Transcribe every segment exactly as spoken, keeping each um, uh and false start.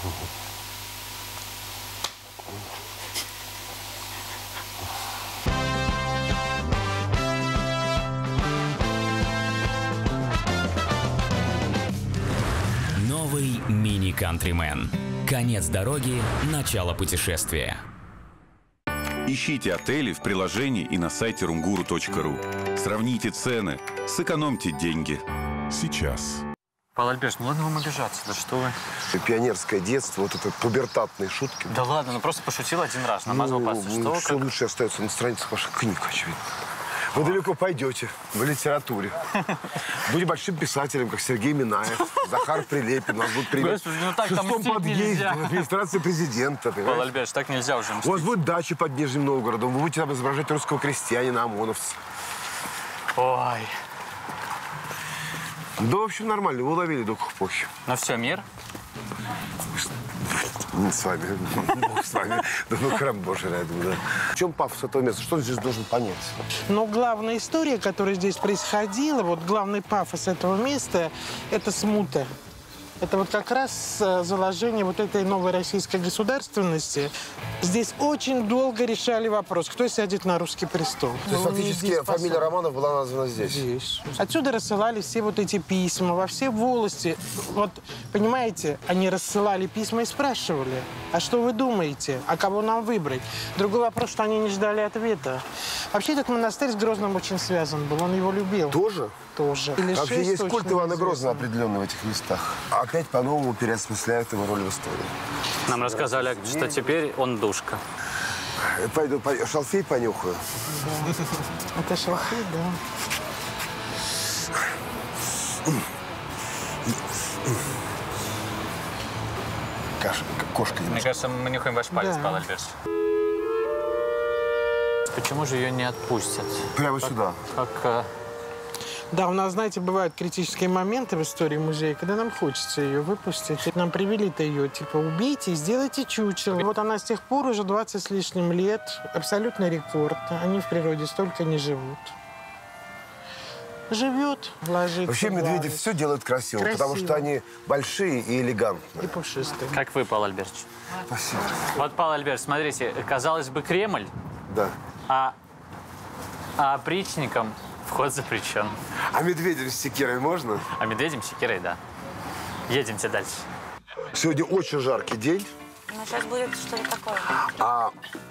Новый мини-кантримен. Конец дороги, начало путешествия. Ищите отели в приложении и на сайте рунгуру точка ру. Сравните цены, сэкономьте деньги. Сейчас. Павел Альбертович, ну ладно вам обижаться, да что вы. Пионерское детство, вот это пубертатные шутки. Да ладно, ну просто пошутил один раз, намазал ну, пасту. Что все как... лучше остается на страницах ваших книг, очевидно. Вы далеко пойдете в литературе. Будете большим писателем, как Сергей Минаев, Захар Прилепин. Нас будут привет Господи, ну так в шестом подъезде в администрации президента. Павел Альбертович, так нельзя уже мстить. У вас будет дача под Нижним Новгородом. Вы будете там изображать русского крестьянина, ОМОНовца. Ой. Да, в общем, нормально. Вы уловили дух эпохи. Ну все, мир? С вами. Бог с вами. Да ну, храм Божий рядом, да. В чем пафос этого места? Что он здесь должен понять? Но главная история, которая здесь происходила, вот главный пафос этого места – это смута. Это вот как раз заложение вот этой новой российской государственности. Здесь очень долго решали вопрос, кто сядет на русский престол. То есть фактически фамилия Романов была названа здесь? Здесь. Отсюда рассылали все вот эти письма во все волости. Вот, понимаете, они рассылали письма и спрашивали, а что вы думаете, а кого нам выбрать? Другой вопрос, что они не ждали ответа. Вообще этот монастырь с Грозным очень связан был, он его любил. Тоже? Тоже. Вообще есть культ Ивана Грозного определенно в этих местах. Опять по-новому переосмысляют его роль в истории. Нам рассказали, что теперь он душка. Пойду по... шалфей понюхаю. Да. Это шалфей, да. Каша, кошка. Мне кажется, мы нюхаем ваш палец, да. Павел Альбертович. Почему же ее не отпустят? Прямо как, сюда. Как... Да, у нас, знаете, бывают критические моменты в истории музея, когда нам хочется ее выпустить. Нам привели-то ее, типа, убейте и сделайте чучело. Вот она с тех пор уже двадцать с лишним лет. Абсолютный рекорд. Они в природе столько не живут. Живет, ложится. Вообще медведи все делают красиво, красиво, потому что они большие и элегантные. И пушистые. Как вы, Павел Альбертович? Спасибо. Вот, Павел Альбертович, смотрите, казалось бы, Кремль, да. а, а опричникам вход запрещен. А медведям с секирой можно? А медведям с секирой, да. Едемте дальше. Сегодня очень жаркий день. Ну, сейчас будет что-то такое. А...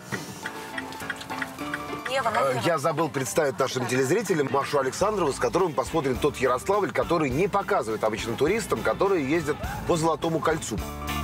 Ева, наверное. Я забыл представить нашим телезрителям Машу Александрову, с которой мы посмотрим тот Ярославль, который не показывают обычным туристам, которые ездят по Золотому кольцу.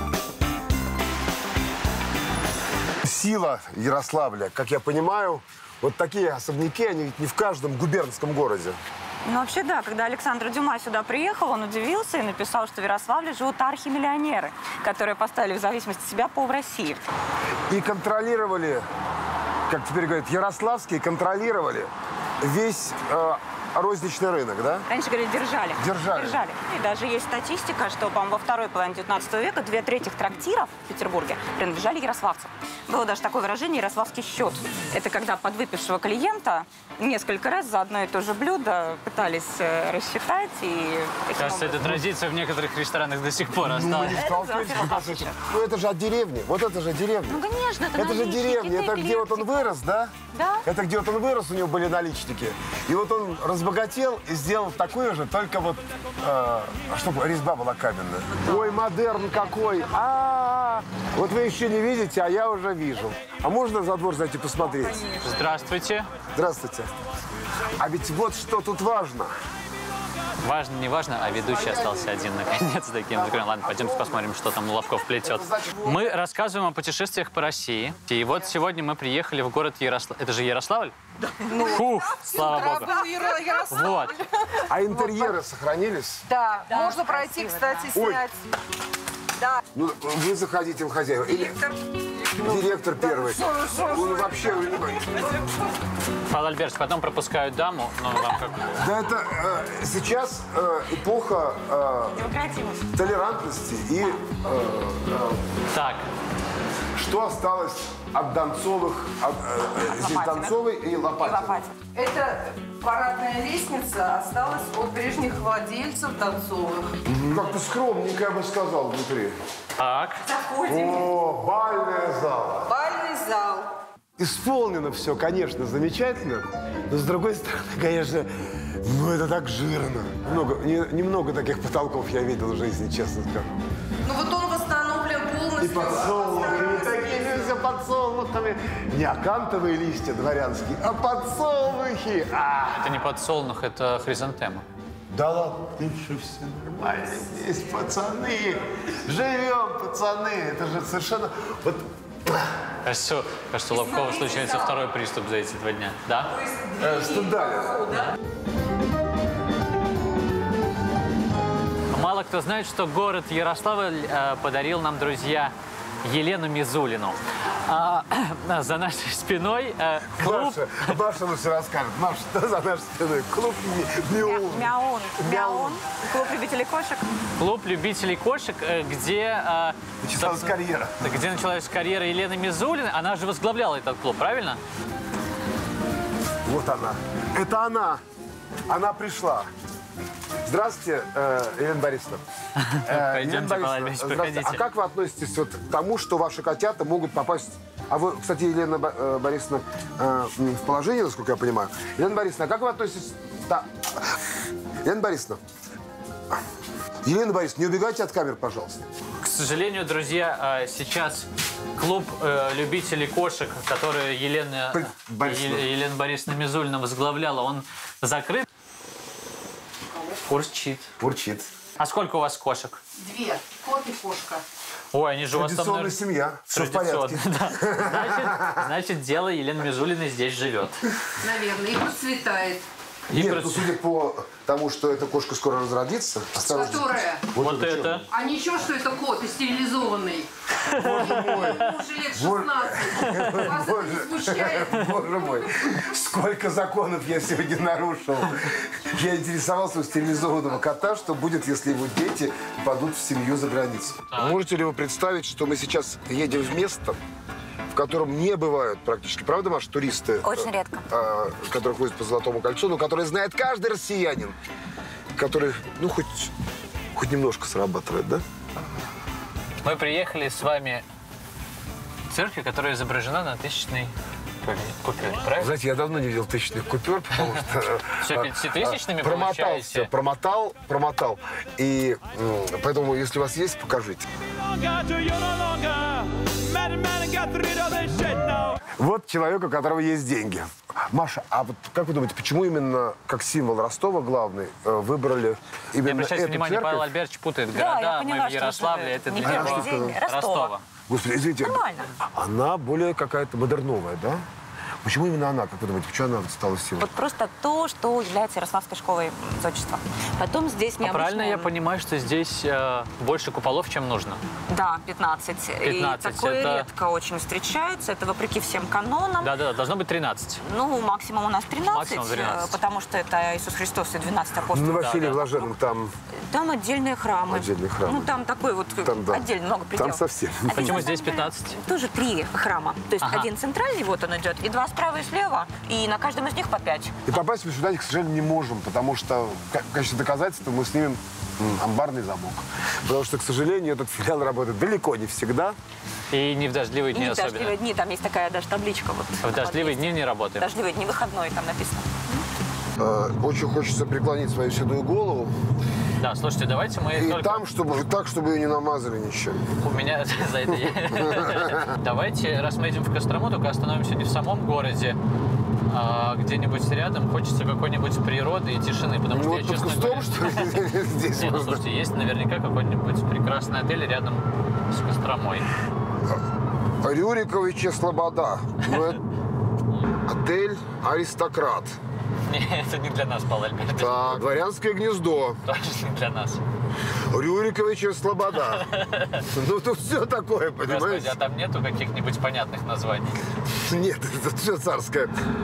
Сила Ярославля, как я понимаю, вот такие особняки, они ведь не в каждом губернском городе. Ну, вообще, да. Когда Александр Дюма сюда приехал, он удивился и написал, что в Ярославле живут архимиллионеры, которые поставили в зависимости от себя пол в России. И контролировали, как теперь говорят, ярославские контролировали весь э, розничный рынок, да? Раньше, говорили, держали. Держали. Держали. И даже есть статистика, что, по-моему, во второй половине девятнадцатого века две трети трактиров в Петербурге принадлежали ярославцам. Было даже такое выражение «ярославский счет». Это когда подвыпившего клиента несколько раз за одно и то же блюдо пытались э, рассчитать. И кажется, эта традиция в некоторых ресторанах до сих пор осталась. Ну, ну, это же от деревни. Вот это же деревня. Ну, конечно, это Это же деревня. Это где вот он вырос, да? Да. Это где вот он вырос, у него были наличники. И вот он разбогател и сделал такое же, только вот, э, чтобы резьба была каменная. Ой, модерн какой! А-а-а! Вот вы еще не видите, а я уже вижу. А можно за двор зайти посмотреть? Здравствуйте. Здравствуйте. А ведь вот что тут важно. Важно, не важно, а ведущий остался один наконец-таки. Ладно, пойдемте посмотрим, что там Лобков плетет. Мы рассказываем о путешествиях по России. И вот сегодня мы приехали в город Ярославль. Это же Ярославль? Да. Фух, слава богу. Вот. А интерьеры сохранились? Да, да, можно пройти, кстати, Ой. снять. Да. Ну, вы заходите в хозяева. Директор. Директор первый. Он вообще... Павел Альбертович, потом пропускают даму, но вам как... Да это э, сейчас э, эпоха э, толерантности и... Э, э, так, Что осталось от Донцовых, от, э, здесь Донцовой и Лопатиной? И Лопатин. Это парадная лестница осталась от прежних владельцев Донцовых. Как-то скромненько, я бы сказал, внутри. Так. Заходим. О, бальная зала. Бальный зал. Исполнено все, конечно, замечательно, но с другой стороны, конечно, ну это так жирно. Много, не, немного таких потолков я видел в жизни, честно скажу. Ну вот он восстановлен полностью. И подсолнухами, такими все подсолнухами. Не акантовые листья дворянские, а подсолнухи. А! Это не подсолнух, это хризантема. Да ладно, что все нормально здесь, пацаны. Живем, пацаны. Это же совершенно... Вот... Кажется, кажется, у Лобкова случается второй приступ за эти два дня. Да? Э, Стендаль. Мало кто знает, что город Ярославль э, подарил нам, друзья, Елену Мизулину. А, за нашей спиной э, клуб... Маша, Маша лучше расскажет. Маша, что за нашей спиной? Клуб Мяун. Мяун. Мяун. Клуб любителей кошек. Клуб любителей кошек, э, где... Э, Началась карьера. Где началась карьера Елены Мизулиной. Она же возглавляла этот клуб, правильно? Вот она. Это она. Она пришла. Здравствуйте, э, Елена Борисовна. Э, Пойдемте, Елена Борисовна, Павел Ильич, здравствуйте. проходите. А как вы относитесь вот к тому, что ваши котята могут попасть... А вы, кстати, Елена Бо- э, Борисовна, э, в положении, насколько я понимаю. Елена Борисовна, а как вы относитесь... Да. Елена Борисовна. Елена Борисовна, не убегайте от камер, пожалуйста. К сожалению, друзья, э, сейчас клуб э, любителей кошек, который Елена, При- Борисовна. Е- Елена Борисовна Мизулина возглавляла, он закрыт. Урчит. Урчит. А сколько у вас кошек? Две. Кот и кошка. Ой, они же у вас там... Традиционная наверное, семья. Все в порядке. традиционно, да. Значит, значит, дело Елены Мизулиной здесь живет. Наверное. И процветает. И Нет, проц- ну, судя по тому, что эта кошка скоро разродится, осторожно. Которая? Вот это. А ничего, что это кот и стерилизованный. Боже мой. Уже лет шестнадцать. Вас это не смущает? Боже мой, сколько законов я сегодня нарушил. Я интересовался у стерилизованного кота, что будет, если его дети попадут в семью за границу. Можете ли вы представить, что мы сейчас едем в место, в котором не бывают практически, правда, Маша, туристы? Очень редко. э, э, которые ходят по Золотому кольцу, но которые знает каждый россиянин, который, ну, хоть, хоть немножко срабатывает, да? Мы приехали с вами в церковь, которая изображена на тысячной купюре, правильно? Знаете, я давно не видел тысячных купюр, потому что... Все пятитысячными промотал получаете? все, промотал, промотал. И м, поэтому, если у вас есть, покажите. Вот человек, у которого есть деньги. Маша, а вот как вы думаете, почему именно как символ Ростова главный э, выбрали Не именно обращайте эту внимание, церковь? Павел Альбертович путает Да, я города. поняла, Мы в что Ярославле, уже это не для первый него день. Ростова. Господи, извините, Нормально. она более какая-то модерновая, да? Почему именно она, как вы думаете, почему она стала символом? Вот просто то, что является Ярославской школой зодчества. Потом здесь А необычно... правильно я понимаю, что здесь э, больше куполов, чем нужно? Да, пятнадцать. пятнадцать, И такое это- редко очень встречается. Это вопреки всем канонам. Да-да, должно быть тринадцать. Ну, максимум у нас тринадцать, Максимум тринадцать. э, потому что это Иисус Христос и двенадцать апостолов. На Василия да. Блаженном там... Там отдельные храмы. Отдельные храмы. Ну, там такой вот Там, да. отдельно много пределов. Там совсем. А Почему на здесь самом деле пятнадцать? Тоже три храма. То есть Ага. один центральный, вот он идет, и два справа и слева, и на каждом из них по пять. И попасть мы сюда, к сожалению, не можем, потому что в качестве доказательства мы снимем м, амбарный замок. Потому что, к сожалению, этот филиал работает далеко не всегда. И не в дождливые И дни не в особенно. дождливые дни, там есть такая даже табличка. Вот, В дождливые дни не работаем. Дождливые дни, выходной, там написано. Э, Очень хочется преклонить свою седую голову. Да, слушайте, давайте мы И только... там, чтобы, так, чтобы ее не намазали ничем. У меня за это я- Давайте, раз мы едем в Кострому, только остановимся не в самом городе, а где-нибудь рядом. Хочется какой-нибудь природы и тишины, потому что Ну, я, вот только честно в том, говоря... что здесь Не, ну можно... слушайте, есть наверняка какой-нибудь прекрасный отель рядом с Костромой. Рюриковича Слобода. Ну, это отель «Аристократ». Не, это не для нас, Павел Альбертович. Так, «Дворянское гнездо». Тоже не для нас. Рюриковича Слобода. Ну, тут все такое, Господи, понимаете? а там нету каких-нибудь понятных названий? Нет, это все царское.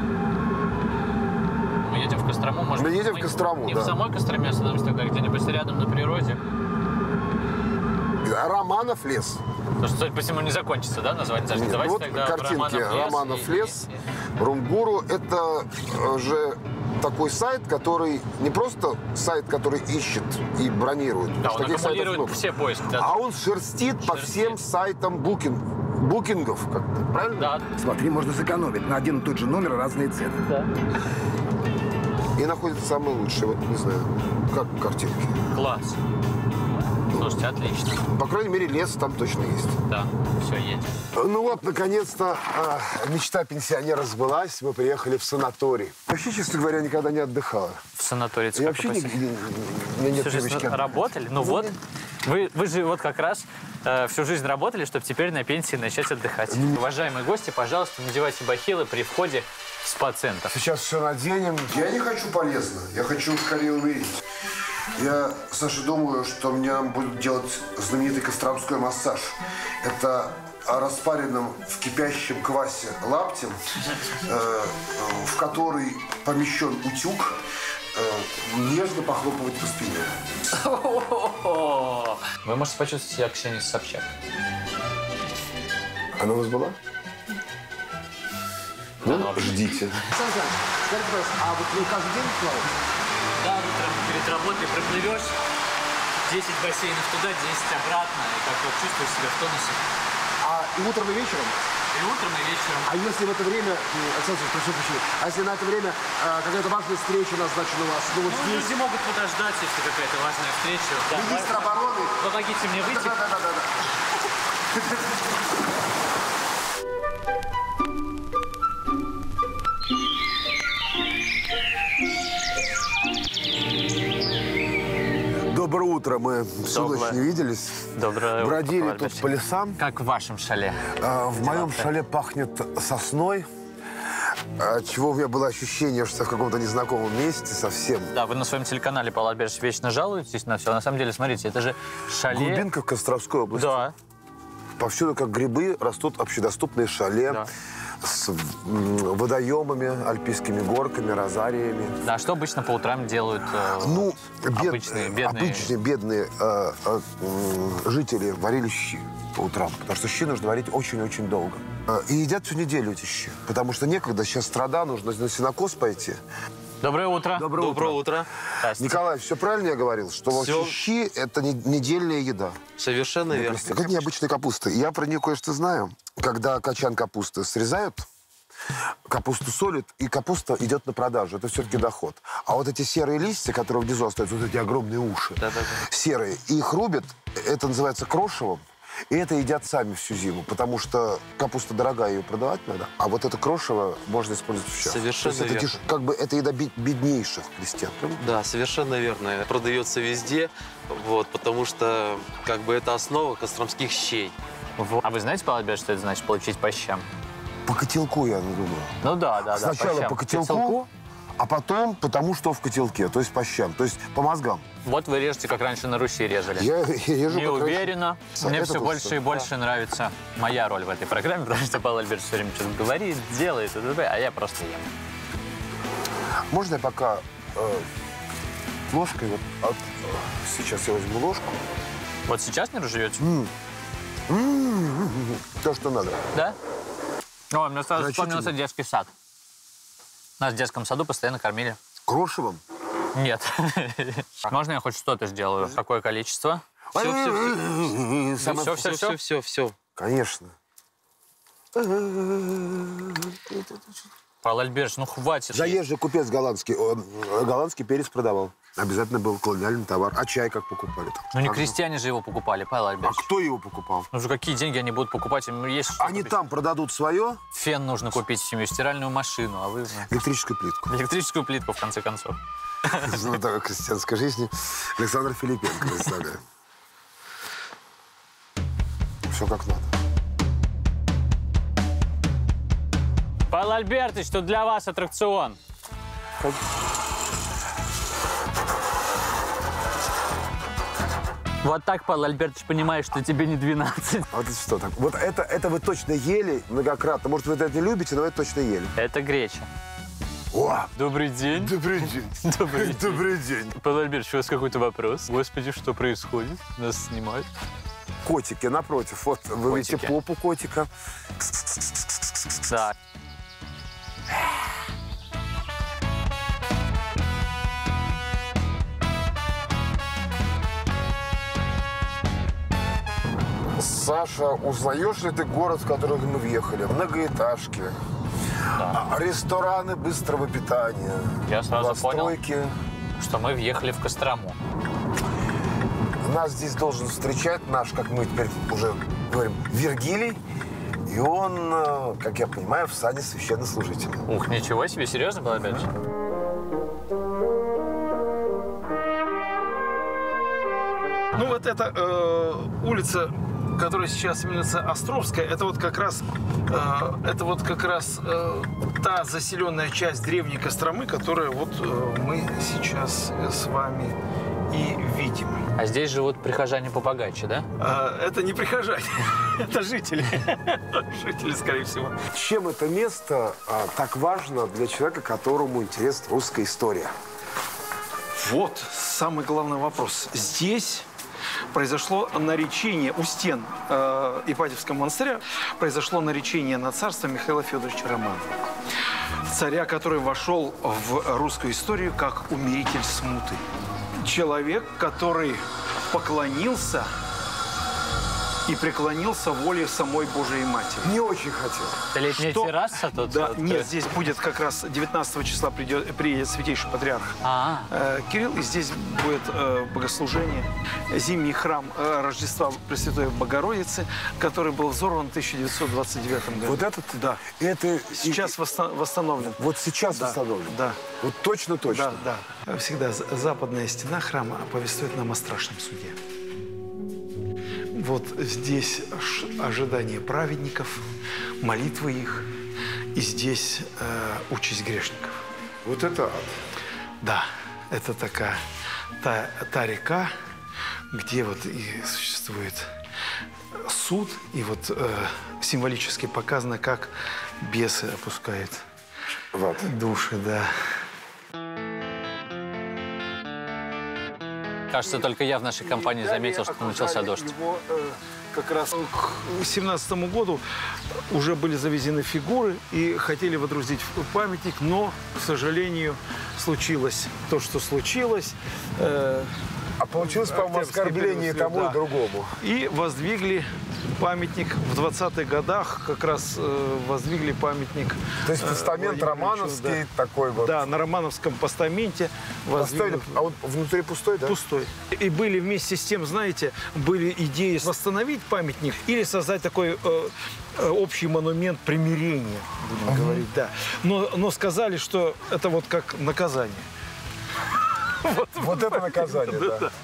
Мы едем в Кострому, может Мы быть, едем в Кострому, не да. в самой Костроме остановимся тогда, где-нибудь рядом на природе. Романов лес. То, что, судя по всему, не закончится, да, название? Нет, давайте вот тогда картинки Романов лес. Романов и, лес. И, и... Рунгуру — это же такой сайт, который не просто сайт, который ищет и бронирует. Да, он таких аккумулирует сайтов все поиски. Да. А он шерстит, шерстит по всем сайтам букинг, букингов, как-то, правильно? Да. Смотри, можно сэкономить. На один и тот же номер разные цены. Да. И находится самый лучший, вот не знаю, как картинки. Класс. Слушайте, отлично. По крайней мере, лес там точно есть. Да, все, едем. Ну вот, наконец-то, э, мечта пенсионера сбылась. Мы приехали в санаторий. Вообще, честно говоря, никогда не отдыхала. В санатории. Я вообще не, не, не, нет всю жизнь работали? Ну вот, вы, вы же вот как раз э, всю жизнь работали, чтобы теперь на пенсии начать отдыхать. Mm. Уважаемые гости, пожалуйста, надевайте бахилы при входе в спа-центр. Сейчас все наденем. Я не хочу полезно, я хочу скорее умереть. Я, Саша, думаю, что мне будут делать знаменитый костромской массаж. Это распаренным в кипящем квасе лаптем, э, в который помещен утюг, э, нежно похлопывать по спине. Вы можете почувствовать себя Ксенией Собчак. Она у вас была? Да, ну, ждите. Саша, скажи, пожалуйста, а вот вы каждый день плаваете? Да, утром перед работой проплывешь, десять бассейнов туда, десять обратно, и как вот чувствуешь себя в тонусе. А и утром, и вечером? И утром, и вечером. А если в это время, Александр, прошу прощения, а если на это время э, какая-то важная встреча назначена у вас? Ну, вот Ну, здесь... люди могут подождать, если какая-то важная встреча. Да, Министр важно. обороны. Помогите мне выйти. Да-да-да. Доброе утро. Мы всю ночь не виделись. Доброе утро. Бродили тут по лесам. Как в вашем шале? А, в моем шале пахнет сосной. От чего у меня было ощущение, что я в каком-то незнакомом месте совсем. Да, вы на своем телеканале, Павел Альбертович, вечно жалуетесь на все. А на самом деле, смотрите, это же шале... Глубинка в Костромской области. Да. Повсюду, как грибы, растут общедоступные шале. Да. С водоемами, альпийскими горками, розариями. Да, а что обычно по утрам делают э, ну, бед... обычные, бедные... обычные бедные э, э, жители варили щи по утрам, потому что щи нужно варить очень-очень долго. И едят всю неделю эти щи, потому что некогда, сейчас страда, нужно на сенокос пойти. Доброе утро. Доброе, Доброе утро. утро. Николай, все правильно я говорил? Что Все. вообще щи – это не, недельная еда. Совершенно верно. Это необычная капуста. Я про нее кое-что знаю. Когда качан капусты срезают, капусту солят, и капуста идет на продажу. Это все-таки доход. А вот эти серые листья, которые внизу остаются, вот эти огромные уши, Да-да-да. серые, их рубят, это называется крошевом. И это едят сами всю зиму, потому что капуста дорогая, ее продавать надо. А вот это крошево можно использовать в час. Совершенно То есть это верно. деш- как бы это еда бед- беднейших крестьян. Да, совершенно верно. Продается везде, вот, потому что как бы это основа костромских щей. Вот. А вы знаете, Павел Альбертович, что это значит получить по щам? По котелку, я думаю. Ну да, да, да. Сначала щам. по котелку, а потом потому, что в котелке, то есть по щам, то есть по мозгам. Вот вы режете, как раньше на Руси резали. Я, я езжу Не как раньше. уверена. Мне Это все точно. больше и больше нравится моя роль в этой программе, потому что Павел Альбертович все время что-то говорит, делает, а я просто ем. Можно я пока э, ложкой, вот от- э, сейчас я возьму ложку. Вот сейчас не разживете? М-м-м, То, что надо. Да? Ой, мне сразу Значительно. вспомнился детский сад. Нас в детском саду постоянно кормили. Крошевом? Нет. Можно я хоть что-то сделаю? Какое количество? Все, все, Самое- Всё, всё, все, всё? все, все, все. Конечно. Павел Альбертович, ну хватит. Заезжий купец голландский, он, э, голландский перец продавал. Обязательно был колониальный товар. А чай как покупали? там? Ну не Как же? крестьяне же его покупали, Павел А Альбертович. кто его покупал? Ну же какие деньги они будут покупать? Им есть что Они купить. там продадут свое Фен нужно купить в семью, стиральную машину, а вы... электрическую плитку. Электрическую плитку, в конце концов. Золотая крестьянской жизни Александр Филипенко, представляю. Все как надо. Павел Альбертович, тут для вас аттракцион. Вот так, Павел Альбертович, понимаешь, что тебе не двенадцать. А вот это что так? Вот это, это вы точно ели многократно. Может, вы это не любите, но вы это точно ели. Это греча. О! Добрый день. Добрый день. Добрый день. Добрый день. Павел Альбертович, у вас какой-то вопрос? Господи, что происходит? Нас снимают. котики напротив. Вот вы видите Котики. попу котика. Да. Саша, узнаешь ли ты город, в который мы въехали? Многоэтажки, Да. рестораны быстрого питания, Я сразу постройки. Что мы въехали в Кострому. Нас здесь должен встречать наш, как мы теперь уже говорим, Вергилий. И он, э, как я понимаю, в сане священнослужителя. Ух, ничего себе, серьезно было опять? Ну вот эта э, улица, которая сейчас именуется Островская, это вот как раз, э, это вот как раз э, та заселенная часть древней Костромы, которую вот э, мы сейчас с вами и видим. А здесь живут прихожане побогаче, да? Э, это не прихожане, это жители. Жители, скорее всего. Чем это место а, так важно для человека, которому интересна русская история? Вот самый главный вопрос. Здесь произошло наречение у стен э, Ипатьевского монастыря, произошло наречение на царство Михаила Федоровича Романова. Царя, который вошел в русскую историю как умиритель смуты. Человек, который поклонился и преклонился воле самой Божией Матери. Не очень хотел. Это летняя Что? терраса тут? Да, вот, нет, э, здесь будет как раз девятнадцатого числа придет, приедет святейший патриарх А, э, Кирилл, и здесь будет э, богослужение, зимний храм э, Рождества Пресвятой Богородицы, который был взорван в тысяча девятьсот двадцать девятом году. Вот этот? Да. Это Сейчас восста- восстановлен. Вот сейчас Да, восстановлен? да. Вот точно-точно? Да, да. Всегда за- западная стена храма повествует нам о страшном суде. Вот здесь ш- ожидание праведников, молитвы их, и здесь э, участь грешников. Вот это ад. Да, это такая та, та река, где вот и существует суд, и вот э, символически показано, как бесы опускают Вот. души, да. кажется, только я в нашей компании заметил, что начался дождь. Его, э, как раз к семнадцатому году уже были завезены фигуры и хотели водрузить в памятник, но, к сожалению, случилось то, что случилось. Э, А получилось, по-моему, Октябрьский оскорбление период, тому да. и другому. И воздвигли памятник в двадцатых годах, как раз э, воздвигли памятник. То есть э, постамент Владимиру романовский Ильичу, такой вот. Да, на романовском постаменте Поставили, воздвигнут. а он внутри пустой, да? Пустой. И были вместе с тем, знаете, были идеи восстановить памятник или создать такой э, э, общий монумент примирения, будем uh-huh. говорить, да. Но, но сказали, что это вот как наказание. Вот, вот это наказание, да. да.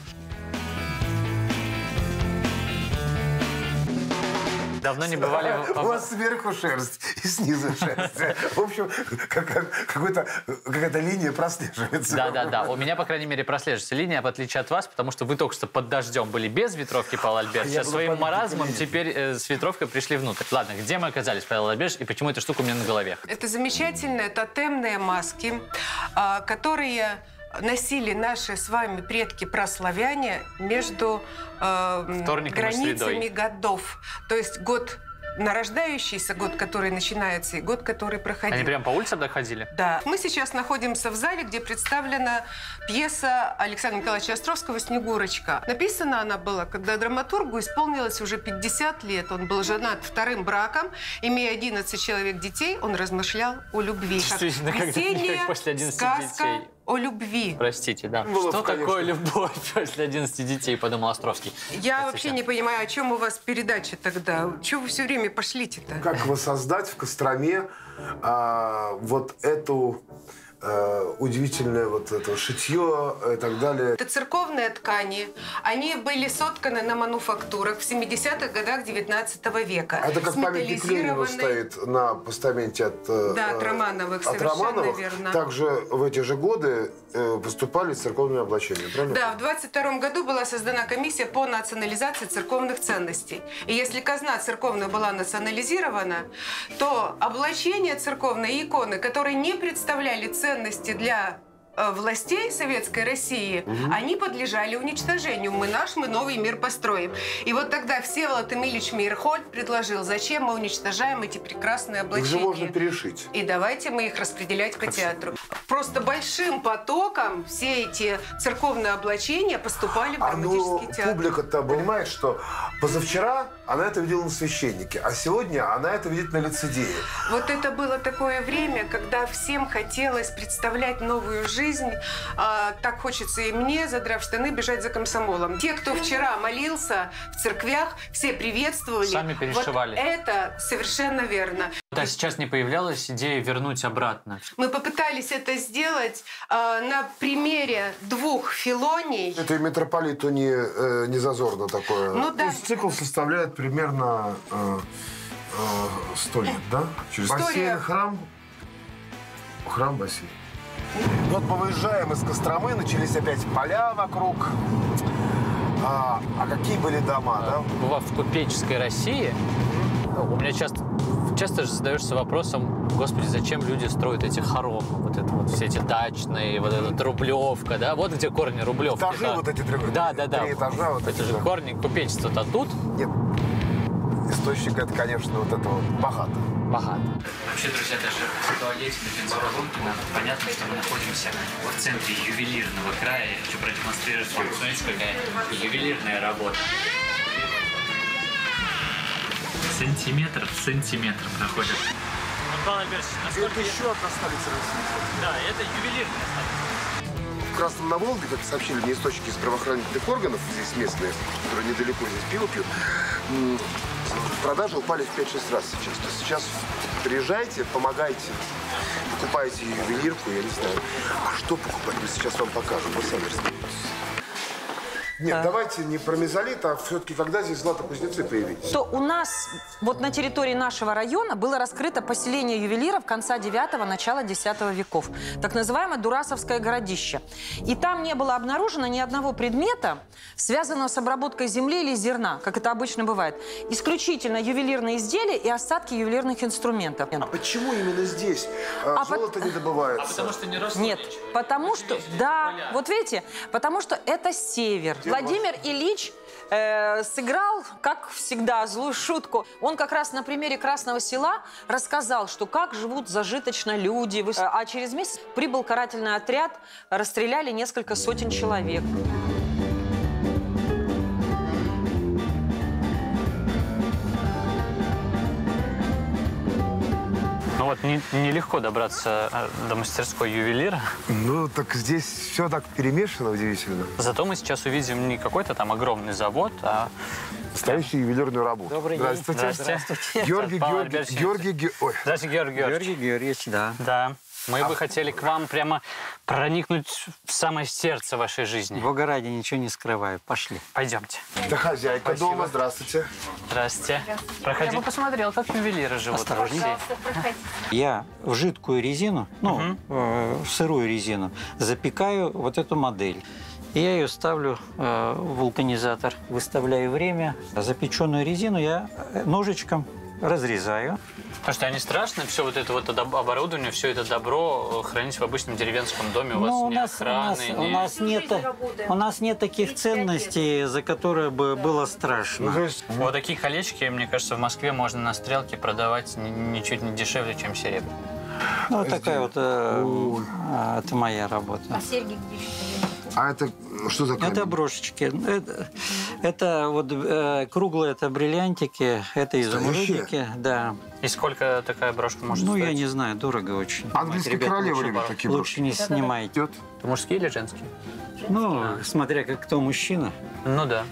Давно не бывали... в- У вас сверху шерсть и снизу шерсть. В общем, как- как- какой-то- какая-то линия прослеживается. Да-да-да, у меня, по крайней мере, прослеживается линия, в отличие от вас, потому что вы только что под дождем были без ветровки, Павел Альберт. Я Со был своим под маразмом ветровкой. теперь э, с ветровкой пришли внутрь. Ладно, где мы оказались, Павел Альберт, и почему эта штука у меня на голове? Это замечательные тотемные маски, а, которые носили наши с вами предки-прославяне между э, Вторником и границами средой. годов. То есть год нарождающийся, год, который начинается, и год, который проходил. Они прям по улицам доходили? Да. Мы сейчас находимся в зале, где представлена пьеса Александра Николаевича Островского «Снегурочка». Написана она была, когда драматургу исполнилось уже пятьдесят лет. Он был женат вторым браком, имея одиннадцать человек детей, он размышлял о любви. Действительно, Как когда весенняя человек после одиннадцати сказка детей. о любви. Простите, да. Было, Что конечно. такое любовь после одиннадцати детей, подумал Островский. Я Простите. вообще не понимаю, о чем у вас передача тогда. Чего вы все время пошлите-то? Как воссоздать в Костроме а, вот эту а, удивительное вот это шитье и так далее. Это церковные ткани. Они были сотканы на мануфактурах в семидесятых годах девятнадцатого века. Это как памятник Ленину Сметаллизированные- стоит на постаменте от, э, Да, от Романовых, от совершенно Романовых. верно. Также в эти же годы э, выступали с церковными облачениями, правильно? Да, в двадцать втором году была создана комиссия по национализации церковных ценностей. И если казна церковная была национализирована, то облачения церковные и иконы, которые не представляли ценности для властей Советской России, угу. они подлежали уничтожению. Мы наш, мы новый мир построим. И вот тогда Всеволод Эмильевич Мейерхольд предложил, зачем мы уничтожаем эти прекрасные облачения. Их же можно перешить. И давайте мы их распределять по театру. Просто большим потоком все эти церковные облачения поступали в драматический а, театр. Публика-то понимает, что позавчера она это видела на священнике, а сегодня она это видит на лицедее. Вот это было такое время, когда всем хотелось представлять новую жизнь. А, так хочется и мне, задрав штаны, бежать за комсомолом. Те, кто вчера молился в церквях, все приветствовали. Сами перешивали. Вот это совершенно верно. Да, сейчас не появлялась идея вернуть обратно. Мы попытались это сделать э, на примере двух филоний. Это и митрополиту не, э, не зазорно такое. Ну да. Цикл составляет примерно э, э, сто лет, да? Через бассейн, храм, храм, бассейн. Вот мы выезжаем из Костромы, начались опять поля вокруг. А, а какие были дома, да? Бывав в купеческой России, у меня часто, часто же задаешься вопросом, господи, зачем люди строят эти хоромы, вот это вот, все эти дачные, вот эта Рублевка, да, вот где корни Рублевки. Этажи да. вот эти три, да, да, да. три этажа. Вот это же да. Корни купечества-то тут? Нет. Источник это, конечно, вот это вот богато. Богато. Вообще, друзья, даже в туалете на Пензенбурге понятно, что мы находимся в центре ювелирного края. Я хочу продемонстрировать вам, смотрите, какая ювелирная работа. Сантиметр в сантиметр проходит. Антон Альбертович, насколько... Это еще одна столица России. Да, это ювелирная столица. В Красном на Волге, как сообщили мне источники из правоохранительных органов, здесь местные, которые недалеко здесь пиво пьют, продажи упали в пять-шесть раз сейчас. То есть сейчас приезжайте, помогайте, покупайте ювелирку, я не знаю. А что покупать, мы сейчас вам покажем, вы сами разберетесь. Нет, а... давайте не про мезолит, а все-таки когда здесь златокузнецы появились? То у нас вот на территории нашего района было раскрыто поселение ювелиров конца девятого, начала десятого веков. Так называемое Дурасовское городище. И там не было обнаружено ни одного предмета, связанного с обработкой земли или зерна, как это обычно бывает. Исключительно ювелирные изделия и остатки ювелирных инструментов. А почему именно здесь а, золото по... не добывается? А потому что не росло Нет, ничего. потому что, да, поля. Вот видите, потому что это север. Владимир Ильич э, сыграл, как всегда, злую шутку. Он как раз на примере Красного Села рассказал, что как живут зажиточно люди. А через месяц прибыл карательный отряд, расстреляли несколько сотен человек. Ну вот нелегко не добраться до мастерской ювелира. Ну, так здесь все так перемешано удивительно. Зато мы сейчас увидим не какой-то там огромный завод, а... Настоящую ювелирную работу. Добрый Здравствуйте. день. Здравствуйте. Георгий Георгиевич. Георгий Георгиевич. Здравствуйте, Георгий Георгиевич. Георгий Георгиевич, да. Да. Мы а... бы хотели к вам прямо проникнуть в самое сердце вашей жизни. Бога ради, ничего не скрываю. Пошли. Пойдемте. Это хозяйка Спасибо. Дома. Здравствуйте. Здравствуйте. Проходи. Я бы посмотрел, как ювелиры живут. Осторожнее. Я в жидкую резину, ну, угу. э, в сырую резину, запекаю вот эту модель. И я ее ставлю э, в вулканизатор, выставляю время. Запеченную резину я ножичком разрезаю. Потому что они страшны, все вот это вот оборудование, все это добро хранить в обычном деревенском доме у вас ну, у не нас, охраны, у нас, не... у нас нет, у нас нет таких ценностей, за которые бы было страшно. Ну, вот такие колечки, мне кажется, в Москве можно на стрелке продавать ничуть не дешевле, чем серебро. Ну, вот такая вот, э, это моя работа. А серьги где? А это что за камень? Это брошечки. Это, это вот э, круглые, это бриллиантики, это изумрудики, да. И сколько такая брошка может ну, стоить? Ну, я не знаю, дорого очень. Английские королевы любят такие Лучше брошки. не снимайте. Это мужские или женские? Ну, а. смотря как кто мужчина. Ну, да.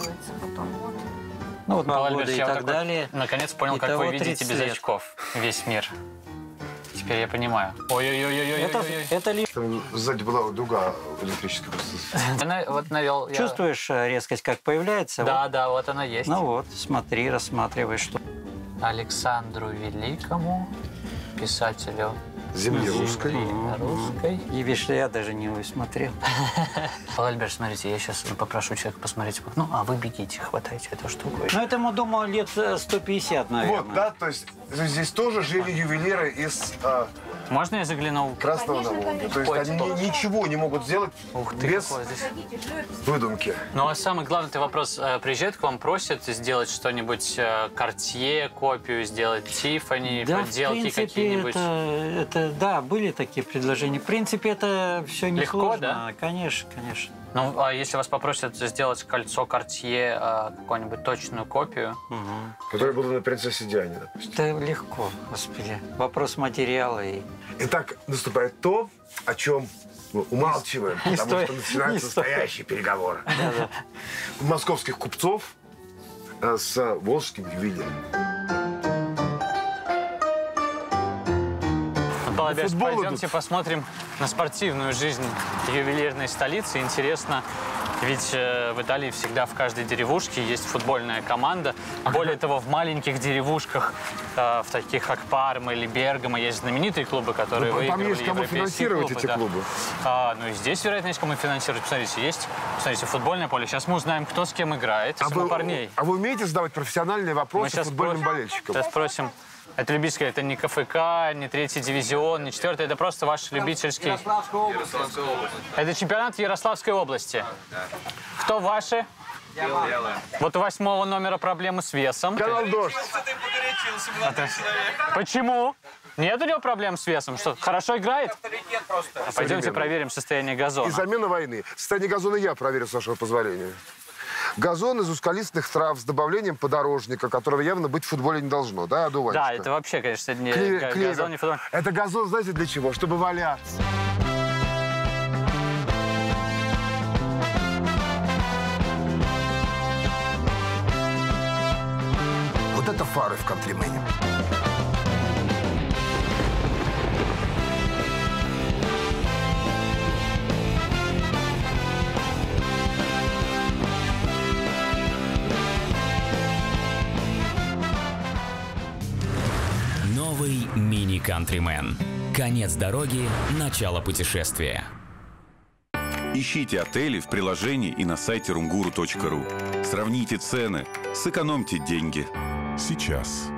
Ну, вот погода и так такой, далее. Наконец понял, как вы видите без лет. очков весь мир. Теперь я понимаю. Ой-ой-ой-ой-ой. Это, это лишь... Там сзади была дуга электрическая просто. Она, вот навел, Чувствуешь я... резкость, как появляется? Да, вот. да, вот она есть. Ну вот, смотри, рассматривай, что... Александру Великому, писателю земли русской. русской. И видишь, я даже не усмотрел. Павел Альбертович, смотрите, я сейчас попрошу человека посмотреть. Ну, а вы бегите, хватайте эту штуку. Ну, этому, думаю, лет сто пятьдесят, наверное. Вот, да, то есть здесь тоже жили ювелиры из... А, Можно я загляну? Красного на Волге. То есть Ой, они стоп. ничего не могут сделать Ух ты, без какой здесь. выдумки. Ну а самый главный вопрос. Приезжают к вам, просят сделать что-нибудь, Cartier копию, сделать Tiffany, Да, подделки в принципе, какие-нибудь? Это, это, да, были такие предложения. В принципе, это все несложно. Легко, да? Конечно, конечно. Ну, а если вас попросят сделать кольцо Cartier, а, какую-нибудь точную копию? Которое было на принцессе Диане, допустим. Это легко, господи. Вопрос материала и... Итак, наступает то, о чем мы умалчиваем, Не потому стоит, что начинаются не стоит. настоящие переговоры. Московских купцов э, с волжскими ювелирами. Балабеш, футбол пойдемте идут. посмотрим на спортивную жизнь ювелирной столицы. Интересно, ведь э, в Италии всегда в каждой деревушке есть футбольная команда. Более того, в маленьких деревушках, э, в таких как Парма или Бергамо, есть знаменитые клубы, которые Ну, там выигрывали есть кому европейские финансировать клубы. эти да. клубы. А, ну и здесь, вероятно, есть кому финансировать. Посмотрите, есть, посмотрите, футбольное поле. Сейчас мы узнаем, кто с кем играет. А Всего вы, парней. а вы умеете задавать профессиональные Мы вопросы сейчас футбольным про- болельщикам? Сейчас спросим. Это любительское, это не ка эф ка, не третий дивизион, не четвертый, это просто ваш любительский. Это чемпионат Ярославской области. Кто ваши? Вот у восьмого номера проблемы с весом. Канал «Дождь». Это- Почему? Нет у него проблем с весом? Что, хорошо играет? А пойдемте проверим состояние И газона. замена войны. Состояние газона я проверю, с вашего позволения. Газон из узколистных трав с добавлением подорожника, которого явно быть в футболе не должно, да, одуванчика? Да, это вообще, конечно, не Кле- га- клевер. газон, не футбол. Это газон, знаете, для чего? Чтобы валяться. Вот это фары в Кантримене. Новый Mini Countryman. Конец дороги, начало путешествия. Ищите отели в приложении и на сайте рунгуру точка ру. Сравните цены, сэкономьте деньги. Сейчас.